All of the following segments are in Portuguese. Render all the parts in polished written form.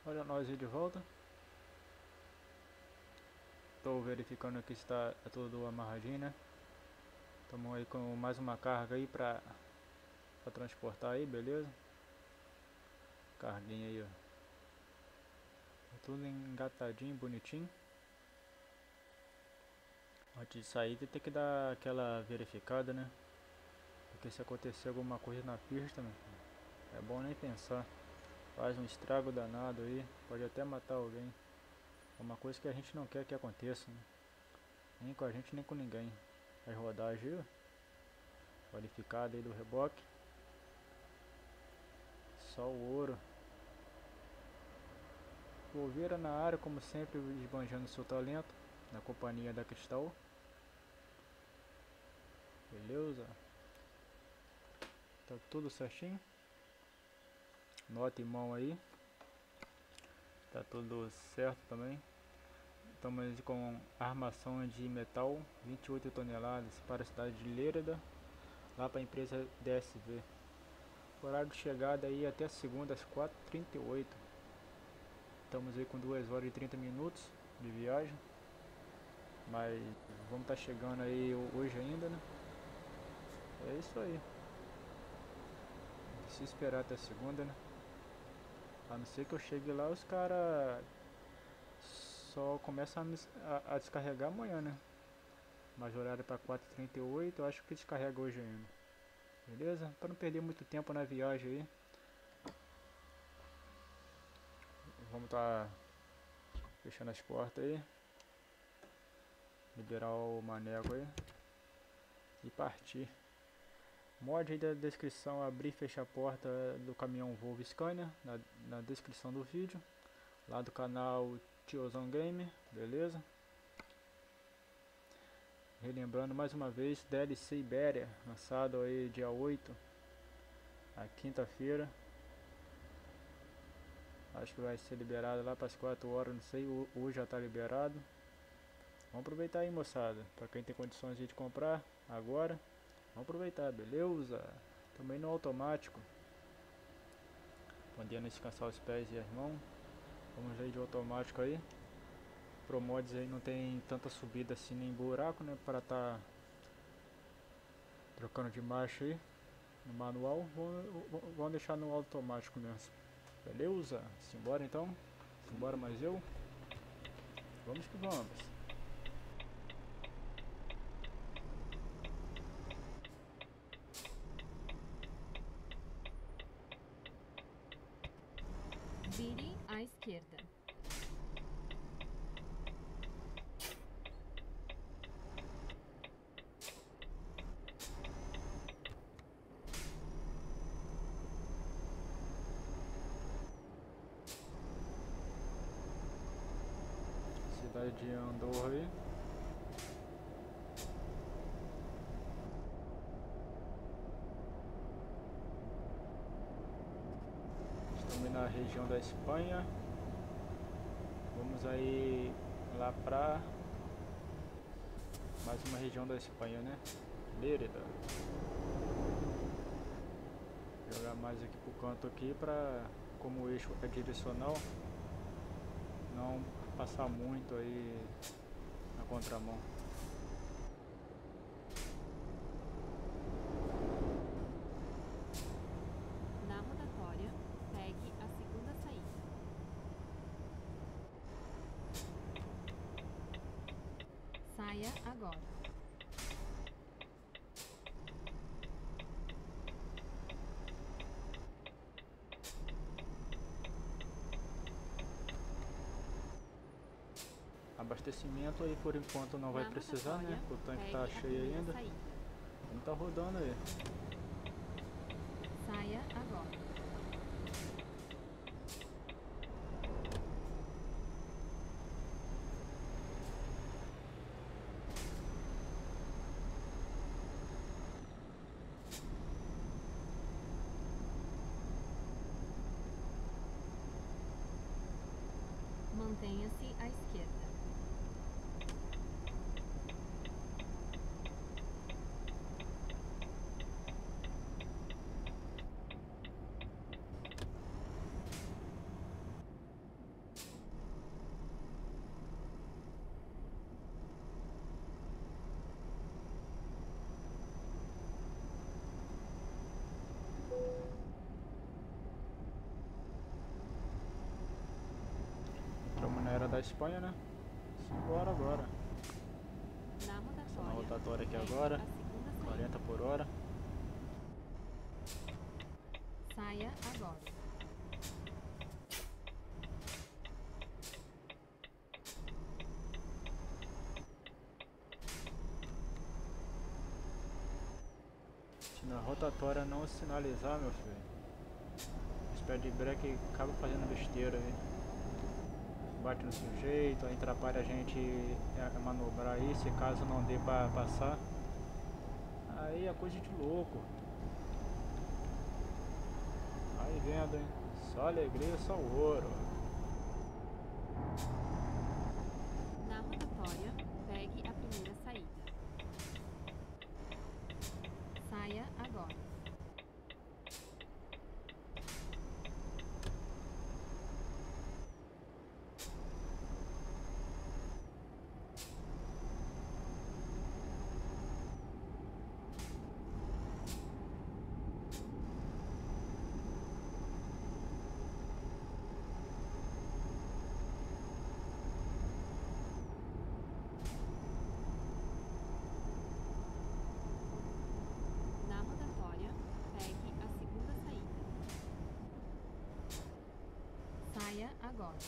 Olha nós aí de volta. Estou verificando aqui se está tudo amarradinho, né? Estamos aí com mais uma carga aí pra transportar aí, beleza? Carguinha aí, ó. Tudo engatadinho, bonitinho. Antes de sair tem que dar aquela verificada, né? Porque se acontecer alguma coisa na pista, meu filho, é bom nem pensar. Faz um estrago danado aí, pode até matar alguém. É uma coisa que a gente não quer que aconteça, né? Nem com a gente, nem com ninguém. As rodagens, qualificada aí do reboque. Só o ouro. Wolveira na área, como sempre, esbanjando seu talento. Na companhia da Cristal. Beleza. Tá tudo certinho. Nota em mão aí. Tá tudo certo também. Estamos com armação de metal 28 toneladas para a cidade de Lérida, lá para a empresa DSV. Horário de chegada aí até segunda às 4h38. Estamos aí com 2 horas e 30 minutos de viagem, mas vamos estar chegando aí hoje ainda, né? É isso aí. Se esperar até segunda, né? A não ser que eu chegue lá, os caras só começam a descarregar amanhã, né? Mas o horário para 4h38, eu acho que descarrega hoje ainda. Beleza? Para não perder muito tempo na viagem aí. Vamos estar fechando as portas aí. Liberar o maneco aí. E partir. Mod aí da descrição, abrir e fechar a porta do caminhão Volvo Scania. Na descrição do vídeo. Lá do canal Tiozão Game. Beleza? Relembrando mais uma vez, DLC Ibéria. Lançado aí dia 8. Na quinta-feira. Acho que vai ser liberado lá para as 4 horas, não sei, hoje já está liberado. Vamos aproveitar aí, moçada, para quem tem condições de comprar agora, vamos aproveitar, beleza? Também no automático, podendo descansar os pés e as mãos. Vamos aí de automático aí. Pro mods aí não tem tanta subida assim nem buraco, né, para tá trocando de marcha aí no manual. Vamos deixar no automático mesmo. Beleza? Simbora então. Simbora mais eu. Vamos que vamos. Vire à esquerda. Cidade de Andorra aí. Estamos na região da Espanha. Vamos aí lá pra mais uma região da Espanha, né? Lérida. Jogar mais aqui pro canto aqui pra, como o eixo é direcional, não passar muito aí na contramão. Na rotatória, pegue a segunda saída. Saia agora. Abastecimento aí por enquanto não vai Na precisar, né? rotatória, O tanque pegue tá a cheio primeira ainda. saída. Não tá rodando aí. Saia agora. Mantenha-se à esquerda. a Espanha, né? Simbora agora. Na Na rotatória aqui pegue agora. a segunda saída. 40 por hora. Saia agora. Se na rotatória não sinalizar, meu filho, os pés de breque acaba fazendo besteira aí. Bate no sujeito, aí atrapalha a gente a manobrar aí, se caso não dê pra passar. Aí é coisa de louco. Aí vendo, hein? Só alegria, só ouro. Na rotatória, pegue a primeira saída. Saia agora. Na rotatória, pegue a segunda saída. Saia agora.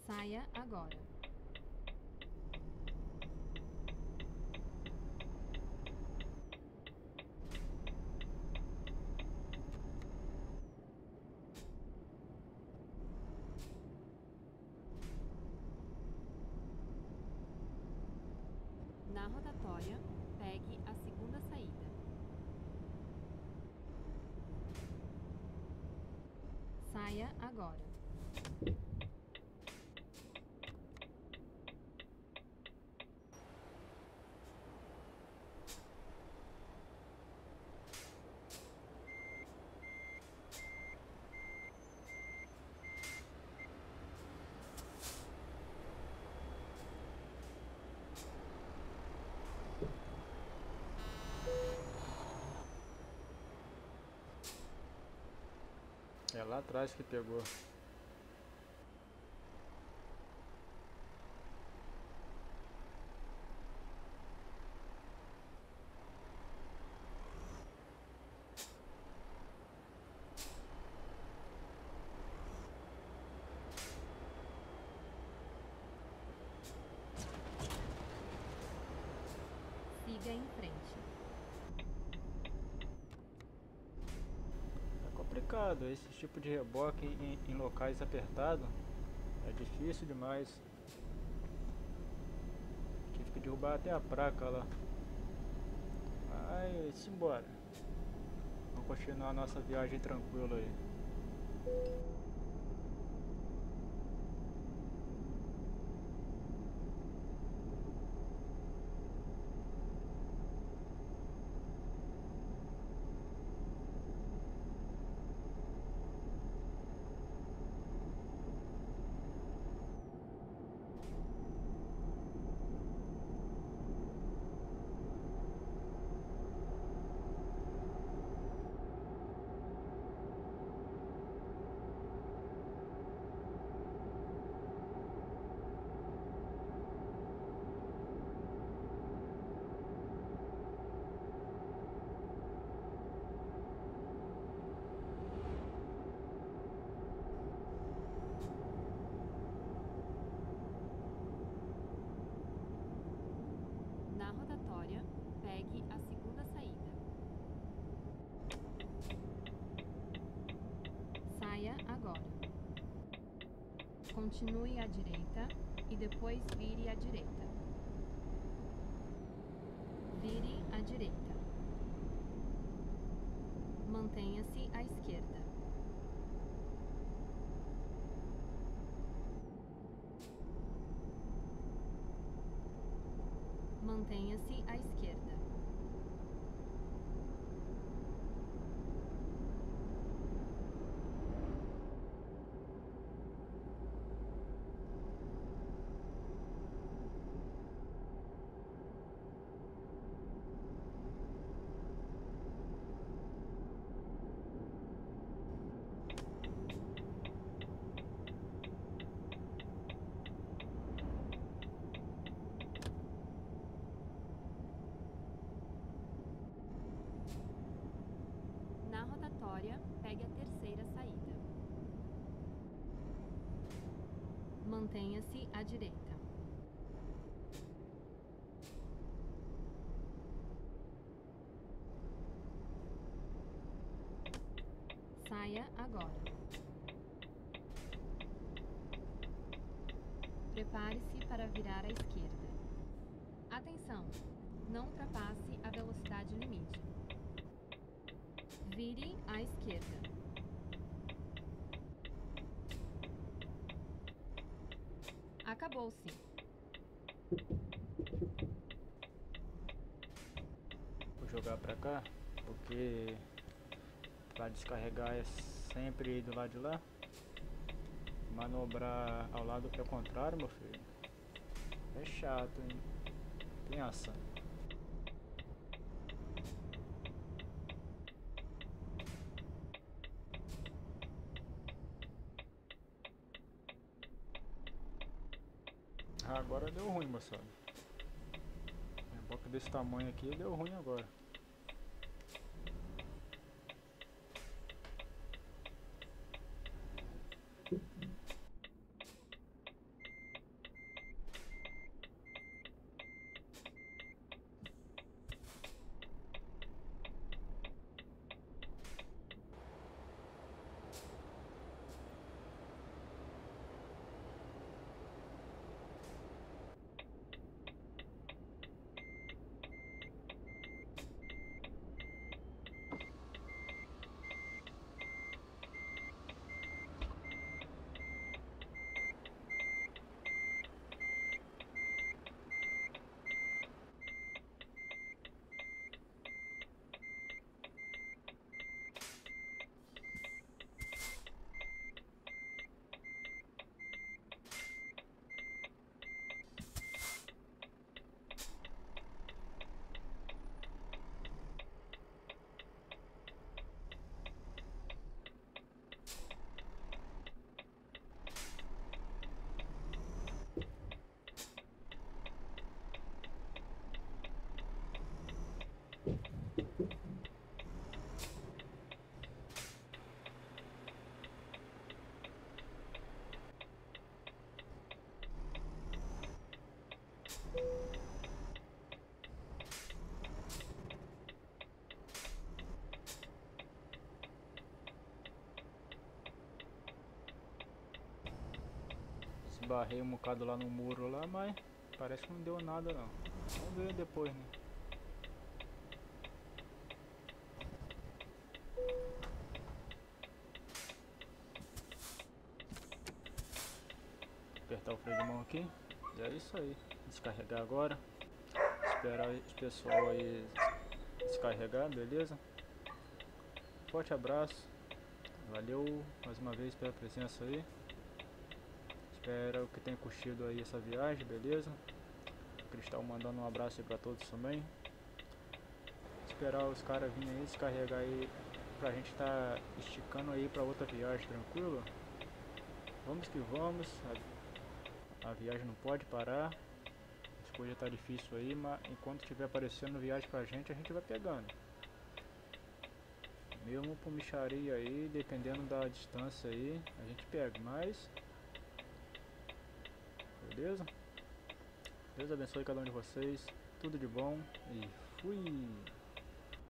Saia agora. Na rotatória, pegue a segunda saída. Saia agora. É lá atrás que pegou. Siga em frente. É complicado, esse tipo de reboque em locais apertados é difícil demais. Tive que derrubar até a placa lá. Mas embora. Vamos continuar a nossa viagem tranquila aí. Na rotatória, pegue a segunda saída. Saia agora. Continue à direita e depois vire à direita. Vire à direita. Mantenha-se à esquerda. Mantenha-se à esquerda. Na rotatória, pegue a terceira saída. Mantenha-se à direita. Saia agora. Prepare-se para virar à esquerda. Atenção! Não ultrapasse a velocidade limite. Vire à esquerda. Acabou-se. Vou jogar pra cá, porque pra descarregar é sempre do lado de lá. Manobrar ao lado é o contrário, meu filho. É chato, hein? Pensa. Ah, agora deu ruim, moçada. Reboque desse tamanho aqui deu ruim agora. esbarrei um bocado lá no muro lá, mas parece que não deu nada não. Vamos ver depois, né? Apertar o freio de mão aqui. E é isso aí. Descarregar agora. Esperar o pessoal aí descarregar, beleza? Forte abraço. Valeu mais uma vez pela presença aí. Espero que tenha curtido aí essa viagem, beleza? Cristal mandando um abraço aí pra todos também. Esperar os caras virem aí descarregar aí pra gente tá esticando aí pra outra viagem, tranquilo? Vamos que vamos. A viagem não pode parar. As coisas tá difícil aí, mas enquanto estiver aparecendo viagem pra gente, a gente vai pegando. Mesmo por micharia aí, dependendo da distância aí, a gente pega, mas... Beleza? Deus abençoe cada um de vocês, tudo de bom e fui!